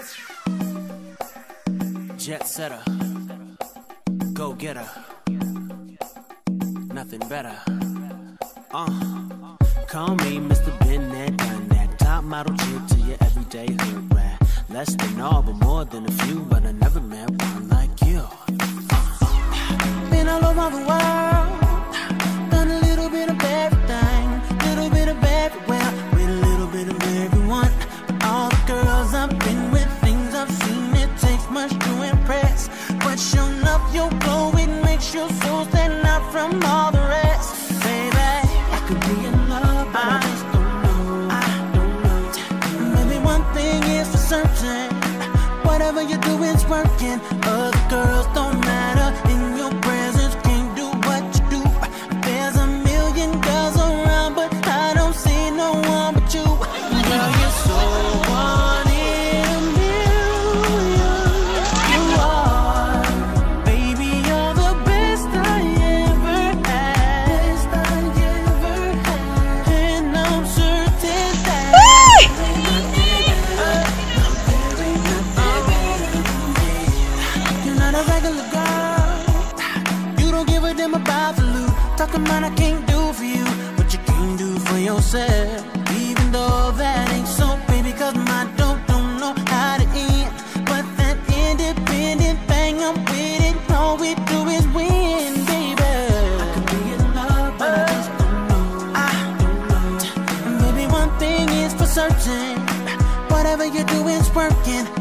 Jet setter, go getter, nothing better. Call me Mr. Been there, done that. Top model chick to your everyday hood rat. Less than all, but more than a few. But I never met one like you. Been all over the world, done a little bit of everything, little bit of everywhere, with a little bit of everyone. All the girls I've been with, things I've seen, it takes much to impress. But sure enough, your glow, it makes your soul stand out from all the rest. Baby, I could be in love, but I just don't know. I don't know. Maybe one thing is for certain, whatever you do is working. Other girls don't matter, in your presence can't do what you do. There's a million girls around, but I don't see no one but you. Girl, you're so one in a million. You are, baby, you're the best I ever had. Best I ever had. And I'm certain that you're not a regular girl. You don't give a damn about the loot. Talking about I can't do for you what you can do for yourself. Even though that ain't so, baby, cause my dope don't know how to end. But that independent thing, I'm with it. All we do is win, baby. I could be in love, but I just don't know. I don't know. And baby, one thing is for certain, whatever you do is working.